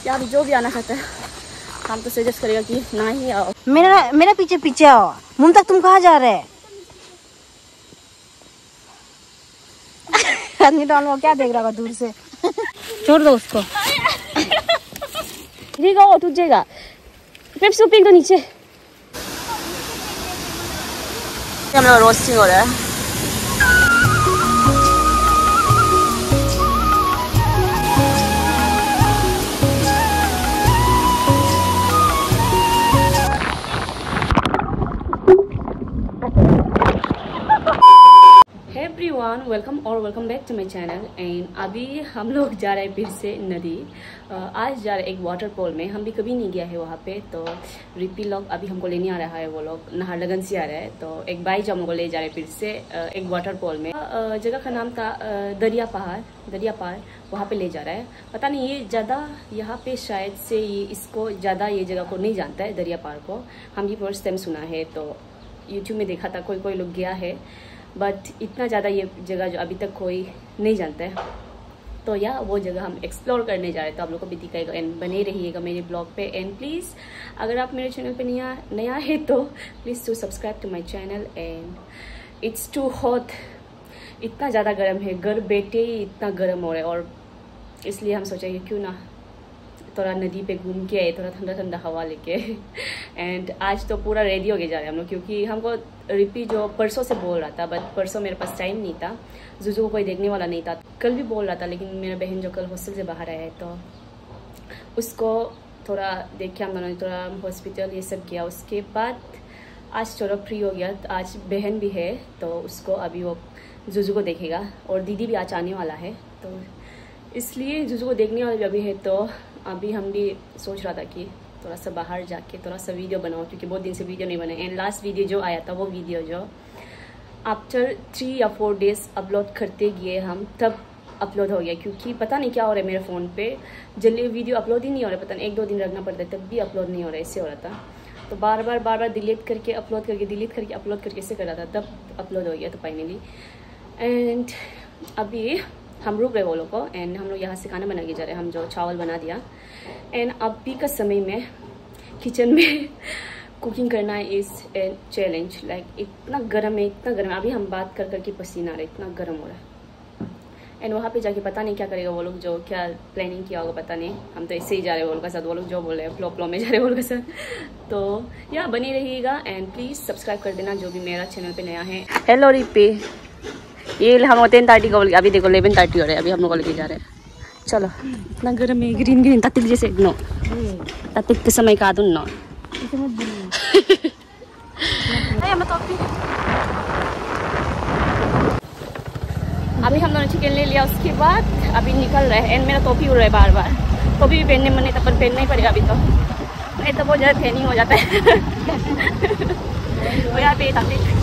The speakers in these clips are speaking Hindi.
या जो भी आना चाहता है हम तो सजेस्ट करेगा कि ना ही आओ। मेरा पीछे पीछे आओ। मुमताज तुम कहाँ जा रहे हैं? आदमी डाल वो क्या देख रहा होगा दूर से। छोड़ दो उसको। गिरेगा वो टूट जाएगा। पेप्सी फेंक दो नीचे। हम लोग रोस्टिंग हो रहा है। Everyone welcome back to my channel. And अभी हम लोग जा रहे हैं फिर से नदी। आज जा रहे हैं एक वाटरफॉल में। हम भी कभी नहीं गया है वहाँ पे। तो रिपी लोग अभी हमको लेने आ रहा है। वो लोग नाहरलगन से आ रहे हैं। तो एक बाइक जो हमको ले जा रहे हैं फिर से एक वाटरफॉल में। जगह का नाम था दरिया पार वहाँ पे ले जा रहा है। पता नहीं ये ज़्यादा यहाँ पे शायद से ये इसको ज़्यादा ये जगह को नहीं जानता है दरिया पार को। हम भी फर्स्ट टाइम सुना है। तो यूट्यूब में देखा था कोई लोग गया है बट इतना ज़्यादा ये जगह जो अभी तक कोई नहीं जानता है। तो या वो जगह हम एक्सप्लोर करने जा रहे हैं। तो आप लोग को भी दिखाएगा एंड बने रहिएगा मेरे ब्लॉग पे। एंड प्लीज़ अगर आप मेरे चैनल पे नया है तो please to subscribe to my channel. And it's too hot, इतना ज़्यादा गर्म है। घर बैठे ही इतना गर्म हो रहा है और इसलिए हम सोचेंगे क्यों ना थोड़ा नदी पे घूम के आए, थोड़ा ठंडा ठंडा हवा लेके। एंड आज तो पूरा रेडी हो के जा रहे हैं हम लोग क्योंकि हमको रिपी जो परसों से बोल रहा था बट परसों मेरे पास टाइम नहीं था। जुजू को कोई देखने वाला नहीं था। कल भी बोल रहा था लेकिन मेरा बहन जो कल हॉस्टल से बाहर आया है तो उसको थोड़ा देख के हम दोनों ने थोड़ा हॉस्पिटल ये सब किया। उसके बाद आज थोड़ा फ्री हो गया। आज बहन भी है तो उसको अभी वो जुजू को देखेगा और दीदी भी आज आने वाला है। तो इसलिए जुजू को देखने वाला भी अभी है। तो अभी हम भी सोच रहा था कि थोड़ा सा बाहर जाके थोड़ा सा वीडियो बनाओ क्योंकि बहुत दिन से वीडियो नहीं बने। एंड लास्ट वीडियो जो आया था वो वीडियो जो आफ्टर 3 या 4 डेज अपलोड करते गए हम तब अपलोड हो गया क्योंकि पता नहीं क्या हो रहा है मेरे फ़ोन पे जल्दी वीडियो अपलोड ही नहीं हो रहा है। पता नहीं 1-2 दिन रखना पड़ता है तब भी अपलोड नहीं हो रहा है। इससे हो रहा था तो बार बार डिलीट करके अपलोड करके डिलीट करके अपलोड करके ऐसे कर रहा था तब अपलोड हो गया तो फाइनली। एंड अभी हम रुक रहे वो लोग को एंड हम लोग यहाँ से खाना बना के जा रहे हैं। हम जो चावल बना दिया एंड अभी का समय में किचन में कुकिंग करना इज़ ए चैलेंज। लाइक इतना गर्म है अभी हम बात कर करके पसीना आ रहा है, इतना गर्म हो रहा है। एंड वहाँ पे जाके पता नहीं क्या करेगा वो लोग, जो क्या प्लानिंग किया होगा पता नहीं। हम तो ऐसे ही जा रहे हैं वो लोग के साथ। वो लोग जो बोल रहे हैं फ्लो में जा रहे हैं वो लोग के साथ। तो या बनी रहिएगा एंड प्लीज़ सब्सक्राइब कर देना जो भी मेरा चैनल पर नया है। हेलो रिपी, ये हम 10:30 को बोल, अभी देखो 11:30 हो रहे हैं। अभी हम लोग को लेके जा रहे हैं। चलो इतना गर्म है। ग्रीन ततिक जैसे नो ततिक के समय का आदुन नो अभी हम दोनों चिकन ले लिया। उसके बाद अभी निकल रहे हैं एंड मेरा टोपी उड़ रहा है बार टोपी भी पहनने मन नहीं था पर पहनना ही पड़ेगा अभी तो नहीं तो बहुत ज़्यादा ट्रेनिंग हो जाता है। वो यहाँ पे ततिक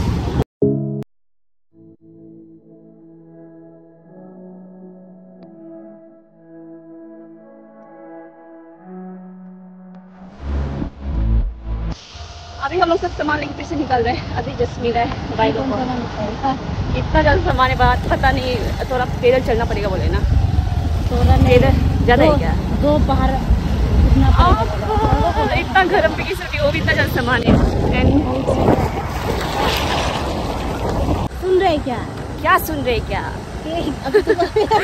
अभी हम लोग सब सामान लेके फिर से निकल रहे हैं। अभी जस्ट मिला है भाई लोग को। इतना ज़्यादा सामान है बात पता नहीं थोड़ा पैदल चलना पड़ेगा बोले ना। पैदल ज़्यादा है क्या 2 पहाड़ इतना गर्म पे किसी वो भी इतना ज़्यादा सामान है। एंड सुन रहे क्या सुन रहे क्या अभी तो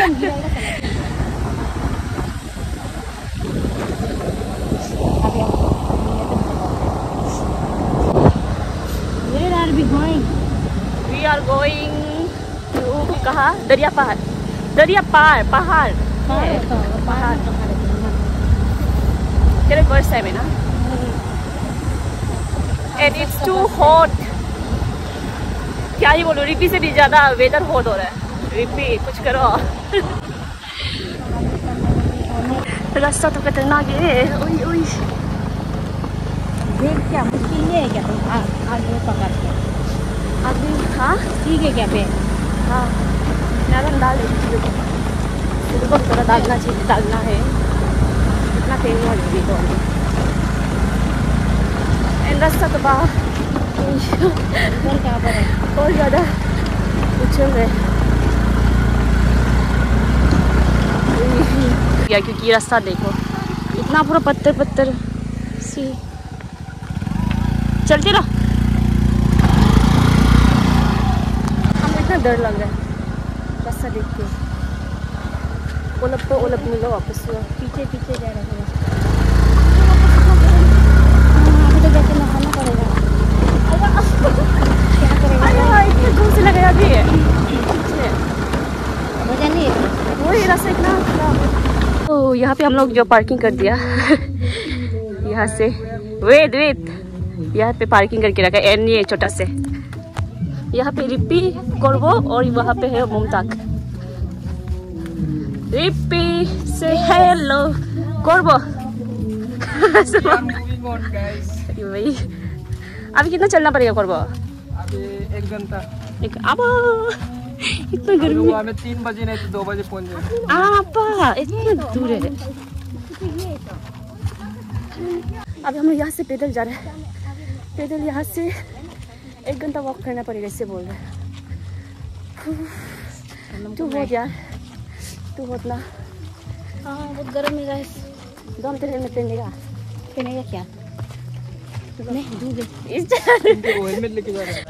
We are going to कहाँ? दरिया पहाड़ तेरे फर्स्ट टाइम है ना। And it's too hot. क्या ही बोलूं, रिपी से भी ज़्यादा वेदर हॉट हो रहा है। रिपी कुछ करो। रास्ता तो खतरनाक है। ओई देख क्या मुश्किल है क्या तुम आगे पकड़ के अभी हाँ ठीक है क्या पे हाँ ज़्यादा डाल दे को थोड़ा डालना है। इतना तेल नहीं होगी तो एंड रास्ता तो बाहर क्या पर है बहुत ज़्यादा उछल रहे क्योंकि रास्ता देखो इतना पूरा पत्थर पत्थर सी। चलते रहो। हमें इतना डर लग रहा है रास्ता देख के। ओलप तो ओलप मिलो वापस पीछे पीछे जा रहे हैं। अभी तो जाके नहाना पड़ेगा। क्या करेगा? इतने दूर से लग रहा है मजा नहीं है। वही रास्ता इतना खराब है। तो यहाँ पे हम लोग जो पार्किंग कर दिया यहाँ से वेट यहाँ पे पार्किंग करके रखा है। एंड ये छोटा से यहाँ पे रिप्पी कोरबो और वहाँ पे है मुमताक। रिप्पी से हेलो कोरबो। वही अभी कितना चलना पड़ेगा कोरबो? अभी 1 घंटा। अब इतना गर्मी में 3 बजे नहीं तो 2 बजे पहुंच जाएंगे। आपा इतना दूर है। अब हम यहाँ से पैदल जा रहे हैं। पैदल यहाँ से 1 घंटा वॉक करना पड़ेगा इससे बोल रहे हैं। तू बहुत यार तू बहुत ना। हाँ बहुत गर्म है गाइस। दो हम तेरे हेलमेट पहनेगा क्या? नहीं दूर हेलमेट लेके जा रहा है।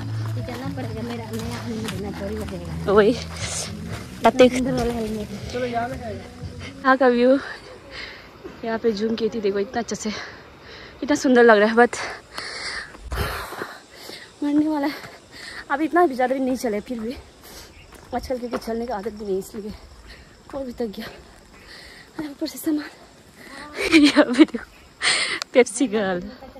वही चलो यहाँ का व्यू यहाँ पे जूम की थी। देखो इतना अच्छा से इतना सुंदर लग रहा है। बट मरने वाला है। अभी इतना भी ज़्यादा भी नहीं चले फिर भी आजकल क्योंकि चलने का आदत भी नहीं इसलिए और भी थक गया। ऊपर से सामान यहाँ पे देखो पेप्सी गर्ल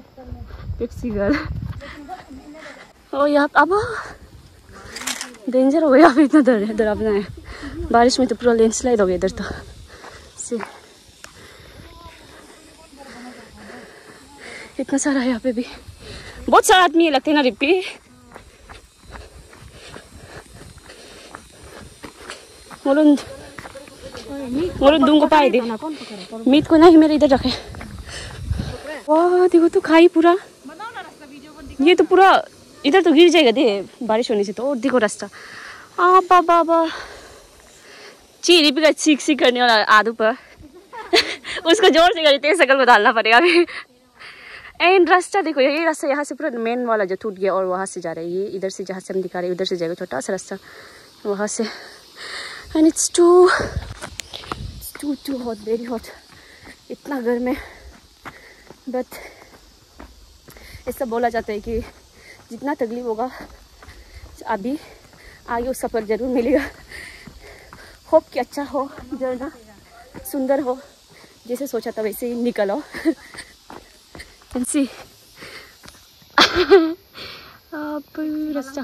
और यहाँ अब डेंजर हो गया। अभी इतना डरावना है। बारिश में तो पूरा लैंडस्लाइड हो गया इधर तो से। इतना सारा है यहाँ पे भी। बहुत सारा आदमी लगते हैं ना रिप्पी। मोरून दूंगो पाए दे मीट को नहीं मेरे इधर रखे। वाह देखो तो खाई पूरा। ये तो पूरा इधर तो गिर जाएगा दे बारिश होने से तो। और देखो रास्ता बाबा ची रिप्पी का सीख करने वाला आदू पर उसको जोर से करी तेज शकल को डालना पड़ेगा अभी। एंड रास्ता देखो ये रास्ता यहाँ से पूरा मेन वाला जो टूट गया और वहाँ से जा रहा है। ये इधर से जहाँ से हम दिखा रहे हैं उधर से जाएगा छोटा सा रास्ता वहाँ से। And it's too hot very hot. इतना गर्म है। बट ऐसा बोला जाता है कि जितना तकलीफ होगा अभी आगे उसका फल जरूर मिलेगा। होप कि अच्छा हो जर्ना सुंदर हो जैसे सोचा था वैसे ही निकलो। सी रास्ता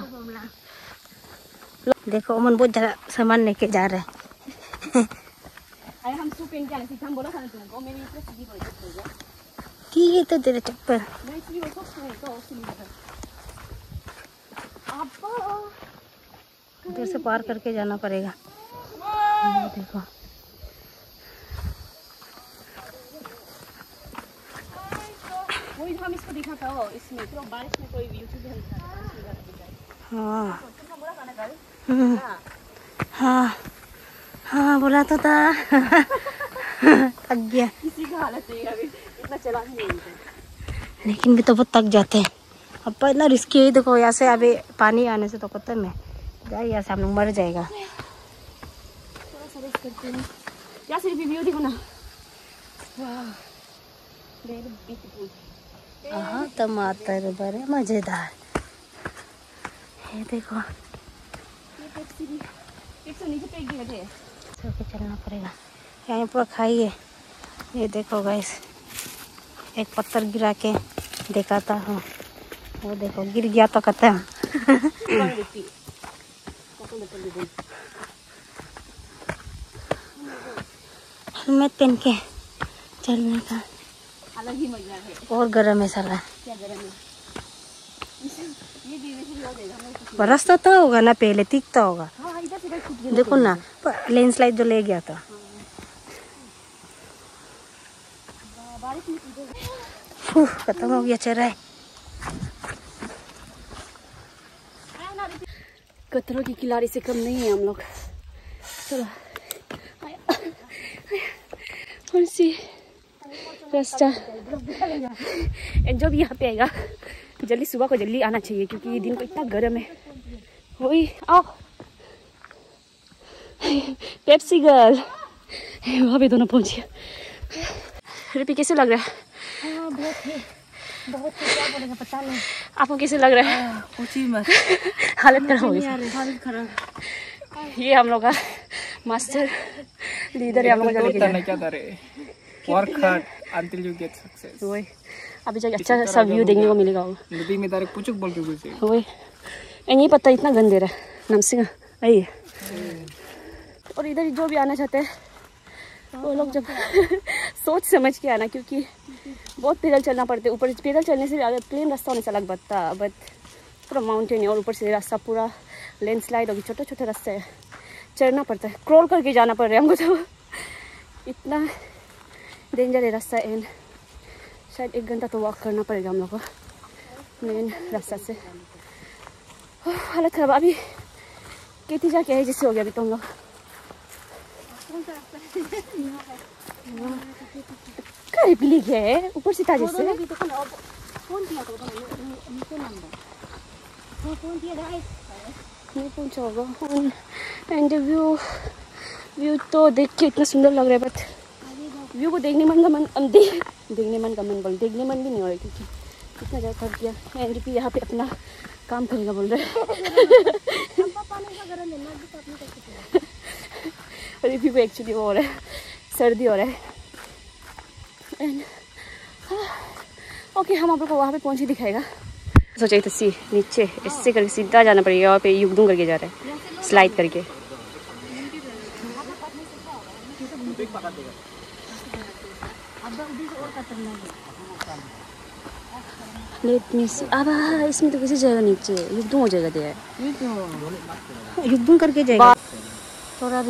देखो अमन बहुत ज़्यादा सामान लेके जा रहे हैं। ठीक है तो तेरे चप्पल इधर से पार करके जाना पड़ेगा। देखो वही हम इसको दिखा था इसमें तो बारिश में कोई यूट्यूब में हाँ बोला तो था। थक गया। किसी का हालत नहीं अभी इतना चला नहीं है। लेकिन भी तो बहुत थक जाते हैं। अब पर इतना रिस्की है। देखो यहाँ से अभी पानी आने से तो पता है जाए यहाँ से हम लोग मर जाएगा। थोड़ा सा रेस्ट करते हैं। यहाँ से व्यू देखो ना। हाँ टमाटर बड़े मजेदार। ये देखो नीचे फेंक दिए थे। सबके चलना पड़ेगा। यहाँ पर खाइए। ये देखो गाइस एक पत्थर गिरा के दिखाता हूँ। वो देखो गिर गया तो खत्म। हेलमेट पहन के चलने का अलग ही मजा है। और गर्म है साला। क्या गर्म है? रास्ता तो होगा ना पहले दिखता होगा। हाँ, इधर से देखो ना लैंडस्लाइड जो ले गया था। खत्म हो गया चराई। कतरों की किनारे से कम नहीं है हम लोग। चलो रास्ता। जो भी यहाँ पे आएगा जल्दी सुबह को जल्दी आना चाहिए क्योंकि दिन को इतना गर्म है। वही आओ पेप्सी गर्ल वहाँ पे दोनों पहुँचे। रिपी कैसे लग रहा है? बहुत क्या बोलेगा पता नहीं। आपको कैसे लग रहा है? पूछी मत। हालत खराब हो गई। हालत खराब। ये हम लोग का मास्टर लीडर है हम लोग का। क्या करे work hard until you get success। वही अभी जाके अच्छा सा व्यू देखने को मिलेगा। नदी में तारे पुचुक बोल के घुसे। वही नहीं पता इतना गंदे रहा नमसिंगा आई। और इधर जो भी आना चाहते हैं वो लोग जब सोच समझ के आना क्योंकि बहुत पैदल चलना पड़ता है। ऊपर पैदल चलने से अगर प्लेन रास्ता होने से अलग बनता बट पूरा माउंटेन है और ऊपर से रास्ता पूरा लैंडस्लाइड होगी। छोटे छोटे रास्ते है चढ़ना पड़ता है क्रॉल करके जाना पड़ रहा है हमको तो इतना डेंजर है रास्ता। एंड शायद 1 घंटा तो वॉक करना पड़ेगा हम लोग को मेन रास्ता से। हालत खराब अभी कहती जा क्या है जैसे हो गया अभी तो हम लोग। करे पीली गया है ऊपर से ताजे से नहीं पहुंचा होगा। एंड व्यू तो देख के इतना सुंदर लग रहा है बट व्यू को देखने मन भी नहीं हो रहा क्योंकि इतना ज़्यादा थक गया। एंड भी यहाँ पे अपना काम करेगा बोल रहे हैं। रिव्यू पे एक्चुअली वो हो रहा है सर्दी हो रहा है। एंड ओके हम आप लोग को वहाँ पे पहुँच ही दिखाएगा। सोचा तो सी नीचे इससे करके सीधा जाना पड़ेगा। वहाँ पे युगदूं करके जा रहा है स्लाइड करके। लेट मी सी अब इसमें तो किसी जगह नीचे युगदूं हो जाएगा दिया युद्धों करके जाएगा थोड़ा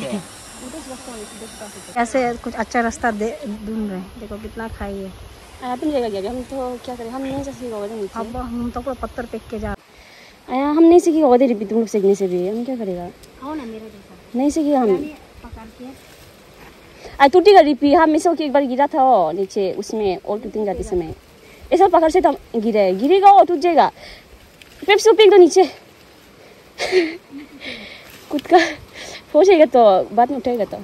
ऐसे कुछ अच्छा रास्ता ढूंढ रहे हैं। देखो कितना खाई है अपनी जगह गया हम तो क्या करें। हम नहीं सीखा होगा नीचे। अब हम तो पत्थर फेंक के जा हम नहीं सीखी होगा रिपी तुम लोग सीखने से भी हम क्या करेगा। आओ ना मेरे जैसा नहीं सीखी हम पकड़ के टूटेगा रिपी। हम मिसो की एक बार गिरा था वो नीचे उसमें और टूटिंग जाते समय ऐसा पकड़ से तो गिरेगा और टूट जाएगा। पेप्सी फेंक दो नीचे खुद का हो जाएगा तो बाद में उठेगा तो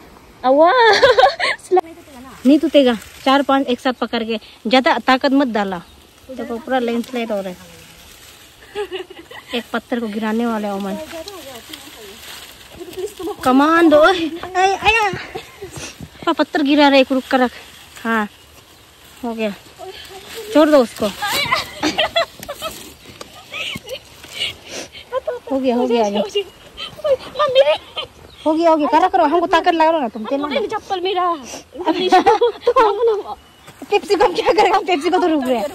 नहीं टूटेगा। 4-5 एक साथ पकड़ के ज्यादा ताकत मत डाला तो पूरा लैंडस्लाइड हो रहा है। एक पत्थर को गिराने वाले ओमन कमान दो। पत्थर गिरा रहे रुक कर रख। हाँ हो गया छोड़ दो उसको। हो गया करा करो हमको ताकत लगा ना तुम चप्पल मेरा पेप्सी को क्या करेगा। पेप्सी को तो रुक रहे हैं।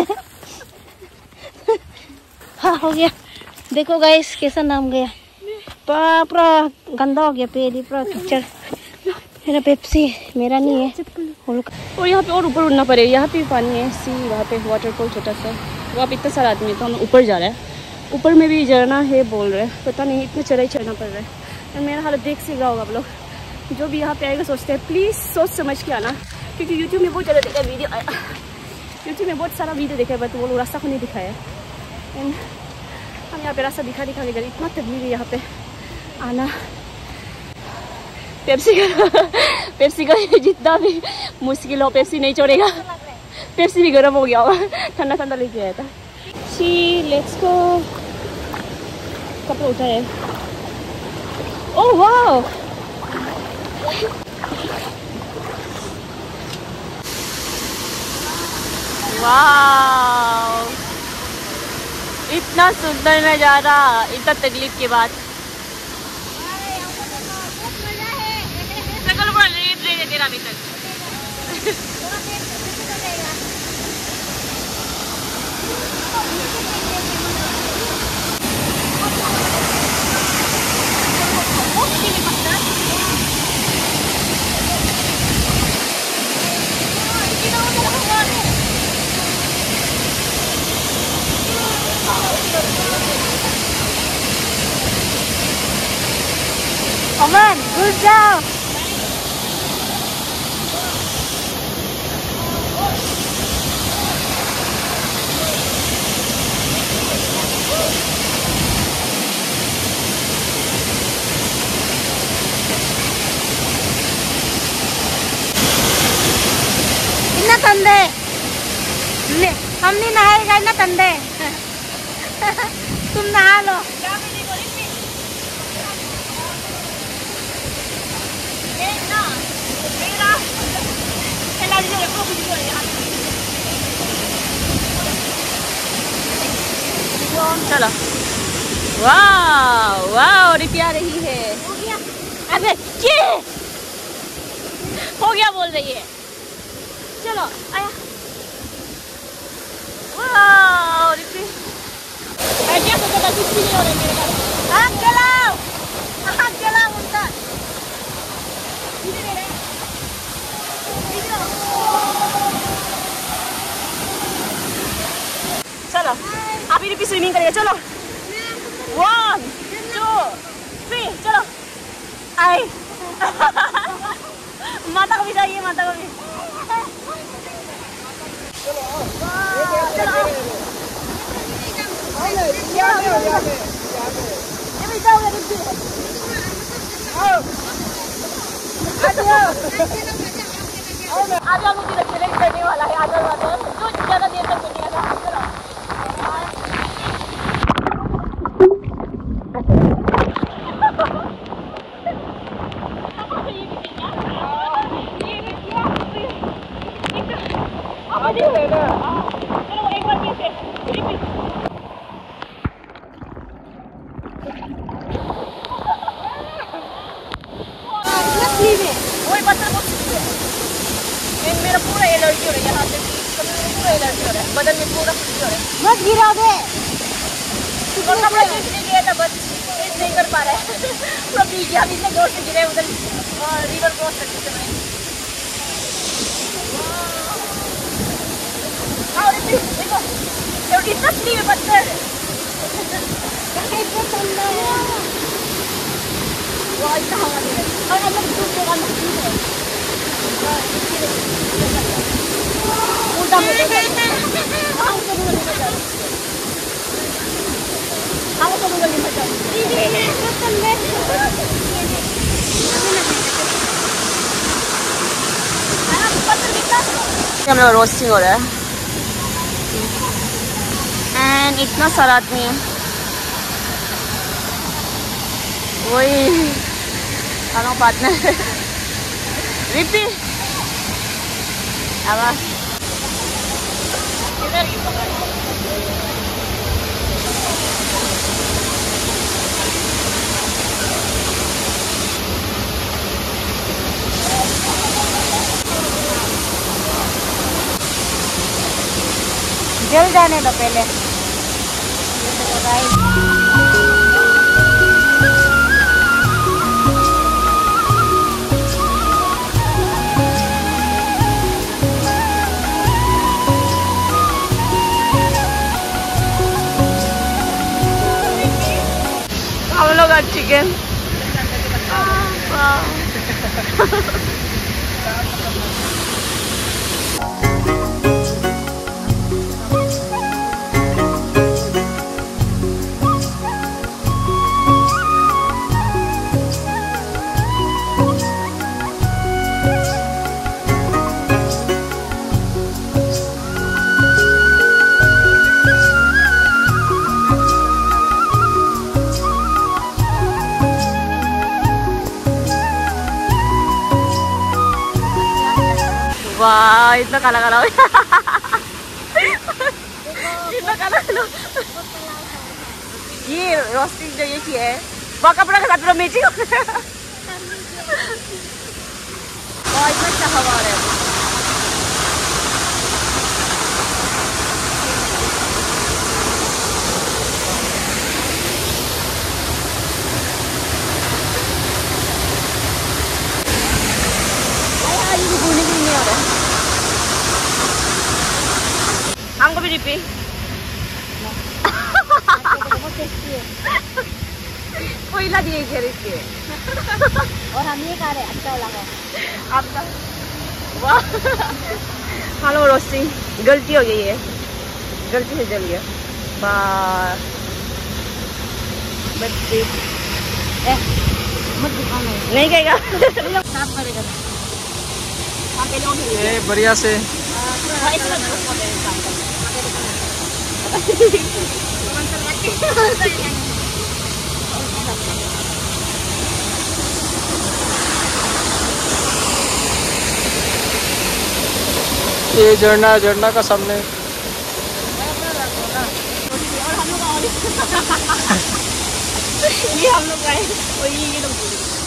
हाँ हो गया। देखो गाइस कैसा नाम गया पूरा गंदा हो गया पेड़ पूरा कीचड़। मेरा पेप्सी मेरा नहीं है। और यहाँ पे और ऊपर उड़ना पड़ेगा। यहाँ पे पानी है सी वहाँ पे वाटरफॉल छोटा सा वहाँ पे इतना सारा आदमी है तो हम ऊपर जा रहे हैं। ऊपर में भी झरना है बोल रहे हैं पता नहीं इतना चढ़ाई चढ़ना पड़ रहा है। और मेरा हालत देख से रहा होगा आप लोग जो भी यहाँ पे आएगा सोचते हैं प्लीज़ सोच समझ के आना क्योंकि यूट्यूब में बहुत ज़्यादा देखा वीडियो यूट्यूब में बहुत सारा वीडियो देखा है बट वो लोग रास्ता को नहीं दिखाया। एंड हम यहाँ पे रास्ता दिखा के गए इतना तकलीफ है यहाँ पे आना। पेप्सी का जितना भी मुश्किल हो पेप्सी नहीं छोड़ेगा। पेप्सी भी गर्म हो गया होगा ठंडा ठंडा लेके आया था। शी लेट्स गो कपड़ा उठा है। ओह वाओ वाओ इतना सुंदर नजारा इतना तकलीफ के बाद। तेरा भी तक Oman, good job. ना तंदे हम नहीं नहाएगा ना तंदे तुम नहा लो। चलो वाह वाह रिपी आ रही है। अबे ये हो गया बोल रही है। चलो आया वाह रिपी क्या सोचा था कुछ भी नहीं हो रहा मेरे पास। हाथ चलाओ उनका चलो अभी रिपी स्विमिंग करेगा। चलो 1 2 3 चलो आई माता को भी चाहिए माता को भी। आज हम लोग चैलेंज करने वाला है आदर वादर जो ज्यादा देर तक बनेगा। चलो चलो एक बार फिर से वही पत्थर बहुत मेरा पूरा एलर्जी हो रहा है यहाँ से पूरा एलर्जी हो रहा है बदन में पूरा खुशी हो रहा है। मत गिरा दे और कपड़ा चेंज नहीं किया था बस चेंज नहीं कर पा रहा है पूरा भीग गया। हम इतने जोर से गिरे उधर रिवर क्रॉस करते समय। देखो इतना स्लीव है पत्थर वो इतना हवा दे रहा है और हम लोग दूर जगह में है उल्टा मुझे हम तो दूर निकल जाओ हम तो दूर निकल जाओ। हम लोग रोस्टिंग हो रहा है एंड इतना सारा आदमी है वही खाना पार्टनर रिपी आवाज जल जाने दो पहले। हम लोग आज चिकन वाह इतना काला काला इतना काला काला ये रोस्टिंग जो ये किया है वहाँ कपड़ा के साथ पूरा मैचिंग हो गया। इतना अच्छा हवा आ रहा है। हमको भी रिपी कोयला दिए घर इसके और हम ये खा रहे अच्छा लगा आपका वाह हेलो रोस्टिंग गलती हो गई है गलती से जल गया बस बच्चे मत दिखाना नहीं कहेगा साफ करेगा ये बढ़िया से ये झरना का सामने। ये हम लोग गए और ये लोग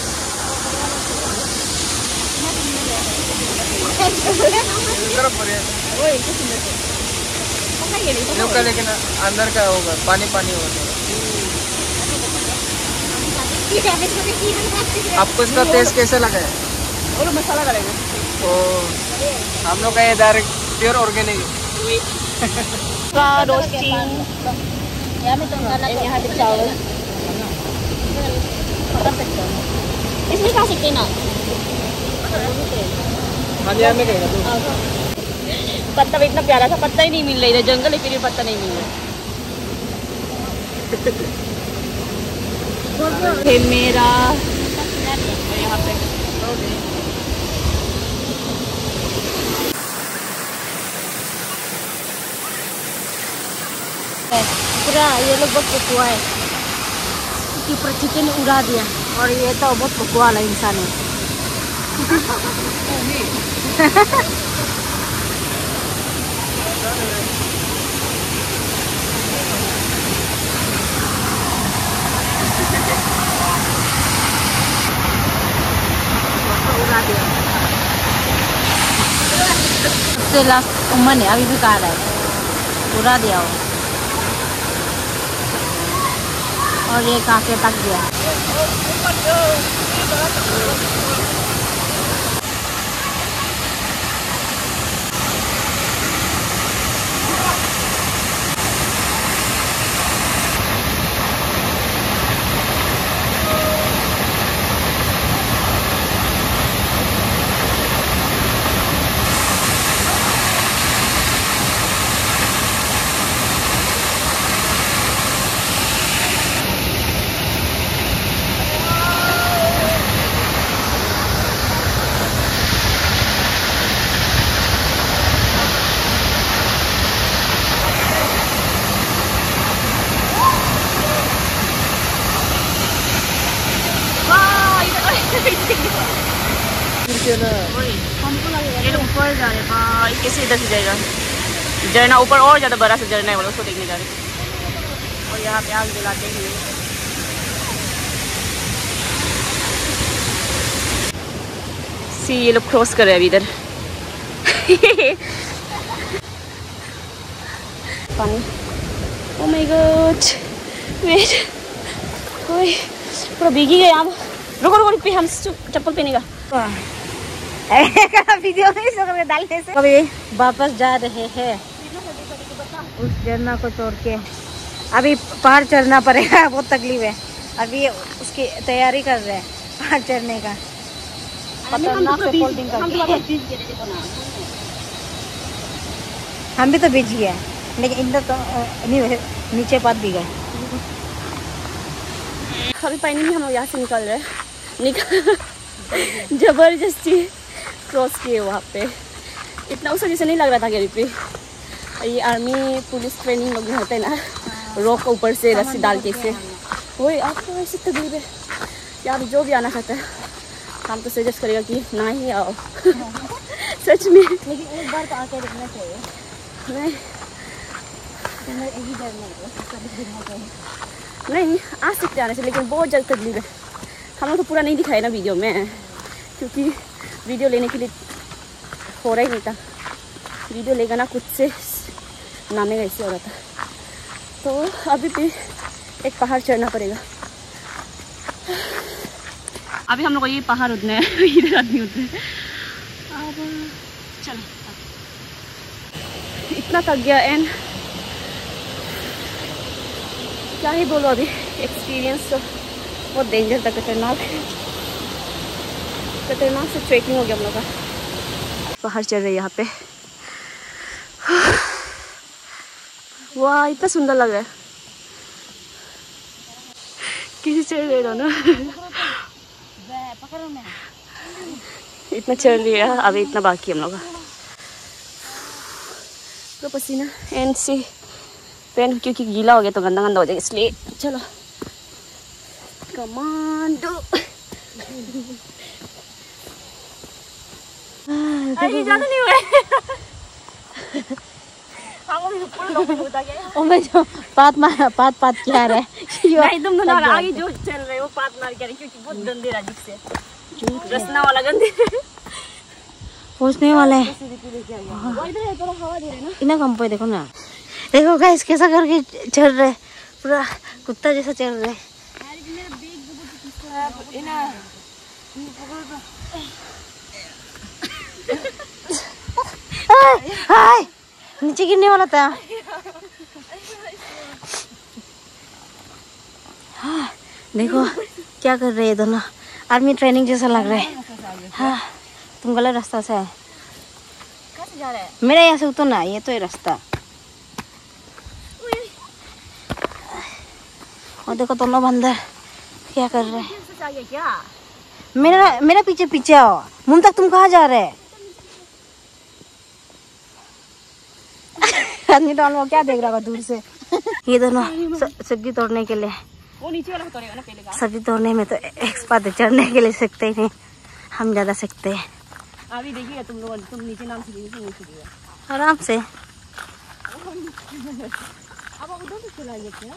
लेकिन अंदर का होगा, पानी पानी होगा। आपको इसका टेस्ट कैसा लगा है? और मसाला डालेगा। तो हम लोग का ये डायरेक्ट प्योर ऑर्गेनिक का रोस्टिंग, यहाँ पे चावल इसमें खा सकते ना। में कहेगा पत्ता भी इतना प्यारा था, पत्ता ही नहीं मिल रहा, जंगल है फिर भी पत्ता नहीं मिल रहा। मेरा यहाँ पे पूरा ये लोग बहुत पकुआ है, क्योंकि पूरा चिकन उड़ा दिया। और ये तो बहुत पकुआ वाला इंसान है। उड़ा दिया। सबसे लास्ट उम्र ने अभी भी कहा रहा है, उड़ा दिया वो। और ये काफी तक गया। ये लोग ऊपर जा रहे हैं, कैसे इधर से जाएगा? झरना ऊपर और ज़्यादा बड़ा सा झरना है, वो लोग उसको देखने जा रहे हैं। और यहाँ पे आग जलाते हुए सी ये लोग क्रॉस कर रहे हैं अभी इधर। पानी, ओह माय गॉड, वेट, कोई पूरा भीगी गया। आप रुको रुको पे, हम चप्पल पहनेगा। वीडियो में सब डालने से कभी वापस जा रहे हैं उस झरना को छोड़ के। अभी पहाड़ चढ़ना पड़ेगा, बहुत तकलीफ है। अभी उसकी तैयारी कर रहे हैं पहाड़ चढ़ने का। हम भी तो भीग गए, लेकिन इधर तो नहीं, नीचे पात भी गए। अभी पानी में हम लोग यहाँ से निकल रहे हैं, जबरदस्ती क्रॉस किए वहाँ पे। इतना उस जैसे नहीं लग रहा था गाड़ी पे। ये आर्मी पुलिस ट्रेनिंग लोग होते हैं ना, रोक के ऊपर से रस्सी डाल के से, वही आपको ऐसी तकलीफ है। यार जो भी आना चाहता है हम तो सजेस्ट करेगा कि ना ही आओ। सच में, लेकिन एक बार तो आके रुकना चाहिए। नहीं नहीं आ सकते आने से, लेकिन बहुत ज़्यादा तकलीफ है। हम लोग तो पूरा नहीं दिखाए ना वीडियो में, क्योंकि वीडियो लेने के लिए हो रहा ही नहीं था। वीडियो लेगा ना कुछ से नामेगा, ऐसे हो रहा था। तो अभी भी एक पहाड़ चढ़ना पड़ेगा। अभी हम लोग को ये पहाड़ उतरना है, इधर आदमी उतरे। अब चलो, इतना थक गया एंड क्या ही बोलो। अभी एक्सपीरियंस तो बहुत डेंजर था, खतरनाक से ट्रेकिंग हो गया हम लोग का। पहाड़ चढ़ रहे यहाँ पे, वाह इतना सुंदर लग रहा है। किसी चढ़ रहे हो ना, इतना चढ़ लिया, अभी इतना बाकी हम लोग का। पूरा पसीना एंड से पेन क्योंकि गीला हो गया तो गंदा गंदा हो जाएगा, इसलिए चलो कमांडो। अरे ज़्यादा नहीं हुआ ओ मैं जो पात क्या रहा है नहीं, तुम दोनों आगे जो चल रहे हो पात मार के, क्योंकि बहुत गंदे राजिक से रसना वाला गंदे पहुंचने वाला है। इना कम पे देखो ना, देखो गाइस कैसा करके चल रहे, पूरा कुत्ता जैसा चल रहे। हाय नीचे गिरने वाला था। हाँ देखो क्या कर रहे हैं दोनों, आर्मी ट्रेनिंग जैसा लग रहा है। हाँ तुम गलत रास्ता से है। जा रहा है मेरा यहाँ से उतरना, ये तो है रास्ता। और देखो दोनों बंदर क्या कर रहे हैं। क्या मेरा पीछे पीछे आओ। मुमताज तुम कहाँ जा रहे हैं? आदमी डाल वो क्या देख रहा होगा दूर से। ये दोनों सब्जी तोड़ने के लिए, वो नीचे वाला तोड़ेगा ना पहले का। सब्जी तोड़ने में तो एक्सपर्ट है, चढ़ने के लिए सकते ही नहीं, हम ज्यादा सकते हैं। अभी देखिए तुम लोग, तुम नीचे नाम से नीचे आराम से। अब उधर से चलाइए क्या?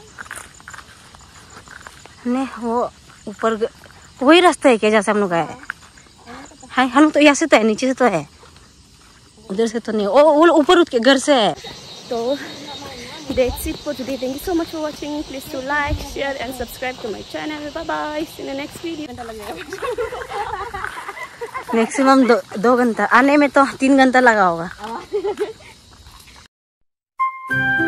नहीं वो ऊपर वही रास्ता है क्या जैसे हम लोग गए? हाँ हम तो यहाँ से तो है, नीचे से तो है, उधर से तो नहीं। वो ऊपर उठ के घर से है। तो that's it for today. Thank you so much for watching. Please to like, share and subscribe to my channel. Bye bye. See you in the next video. Maximum 2 घंटा, आने में तो 3 घंटा लगा होगा।